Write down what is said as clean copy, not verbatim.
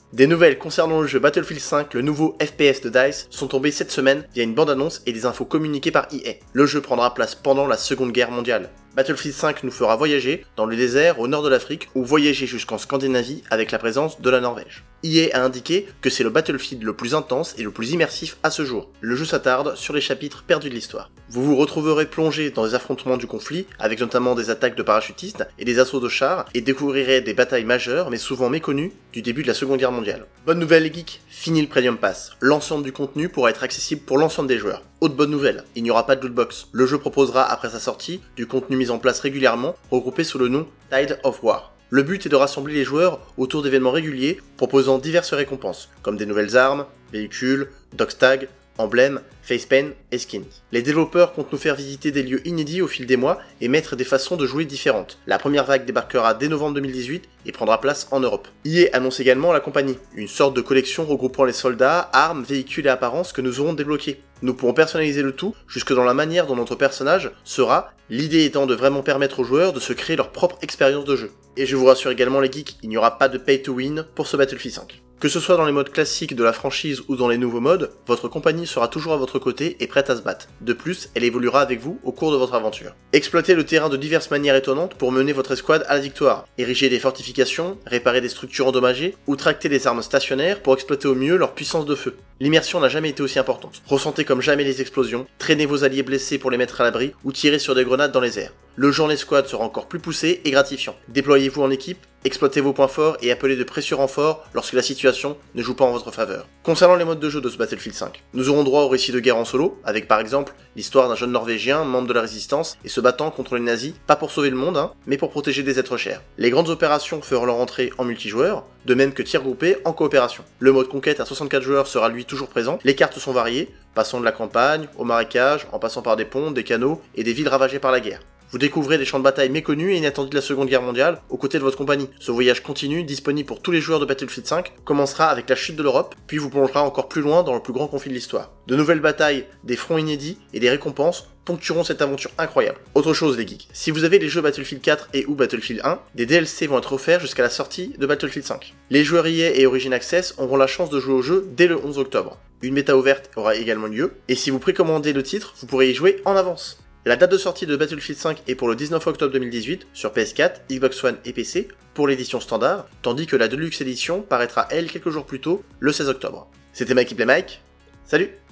Des nouvelles concernant le jeu Battlefield 5, le nouveau FPS de DICE, sont tombées cette semaine via une bande-annonce et des infos communiquées par EA. Le jeu prendra place pendant la Seconde Guerre mondiale. Battlefield 5 nous fera voyager dans le désert au nord de l'Afrique ou voyager jusqu'en Scandinavie avec la présence de la Norvège. EA a indiqué que c'est le Battlefield le plus intense et le plus immersif à ce jour. Le jeu s'attarde sur les chapitres perdus de l'histoire. Vous vous retrouverez plongé dans les affrontements du conflit, avec notamment des attaques de parachutistes et des assauts de chars, et découvrirez des batailles majeures mais souvent méconnues du début de la Seconde Guerre mondiale. Bonne nouvelle les geeks, fini le Premium Pass. L'ensemble du contenu pourra être accessible pour l'ensemble des joueurs. Autre bonne nouvelle, il n'y aura pas de lootbox. Le jeu proposera après sa sortie du contenu mis en place régulièrement, regroupé sous le nom Tide of War. Le but est de rassembler les joueurs autour d'événements réguliers proposant diverses récompenses, comme des nouvelles armes, véhicules, dogtags, emblèmes, facepaint et skins. Les développeurs comptent nous faire visiter des lieux inédits au fil des mois et mettre des façons de jouer différentes. La première vague débarquera dès novembre 2018 et prendra place en Europe. EA annonce également la compagnie, une sorte de collection regroupant les soldats, armes, véhicules et apparences que nous aurons débloqués. Nous pourrons personnaliser le tout jusque dans la manière dont notre personnage sera, l'idée étant de vraiment permettre aux joueurs de se créer leur propre expérience de jeu. Et je vous rassure également les geeks, il n'y aura pas de pay to win pour ce Battlefield 5. Que ce soit dans les modes classiques de la franchise ou dans les nouveaux modes, votre compagnie sera toujours à votre côté et prête à se battre. De plus, elle évoluera avec vous au cours de votre aventure. Exploitez le terrain de diverses manières étonnantes pour mener votre escouade à la victoire. Érigez des fortifications, réparer des structures endommagées ou tracter des armes stationnaires pour exploiter au mieux leur puissance de feu. L'immersion n'a jamais été aussi importante. Ressentez comme jamais les explosions, traînez vos alliés blessés pour les mettre à l'abri ou tirez sur des grenades dans les airs. Le jeu en escouade sera encore plus poussé et gratifiant. Déployez-vous en équipe, exploitez vos points forts et appelez de précieux renforts lorsque la situation ne joue pas en votre faveur. Concernant les modes de jeu de ce Battlefield 5, nous aurons droit au récit de guerre en solo, avec par exemple l'histoire d'un jeune Norvégien, membre de la résistance, et se battant contre les nazis, pas pour sauver le monde, mais pour protéger des êtres chers. Les grandes opérations feront leur entrée en multijoueur, de même que tir groupé en coopération. Le mode conquête à 64 joueurs sera lui toujours présent, les cartes sont variées, passant de la campagne, au marécage, en passant par des ponts, des canaux et des villes ravagées par la guerre. Vous découvrez des champs de bataille méconnus et inattendus de la Seconde Guerre mondiale aux côtés de votre compagnie. Ce voyage continu, disponible pour tous les joueurs de Battlefield 5, commencera avec la chute de l'Europe, puis vous plongera encore plus loin dans le plus grand conflit de l'histoire. De nouvelles batailles, des fronts inédits et des récompenses ponctueront cette aventure incroyable. Autre chose les geeks, si vous avez les jeux Battlefield 4 et ou Battlefield 1, des DLC vont être offerts jusqu'à la sortie de Battlefield 5. Les joueurs EA et Origin Access auront la chance de jouer au jeu dès le 11 octobre. Une méta ouverte aura également lieu, et si vous précommandez le titre, vous pourrez y jouer en avance. La date de sortie de Battlefield 5 est pour le 19 octobre 2018 sur PS4, Xbox One et PC pour l'édition standard, tandis que la Deluxe Edition paraîtra elle quelques jours plus tôt, le 16 octobre. C'était Mike et Play Mike, salut!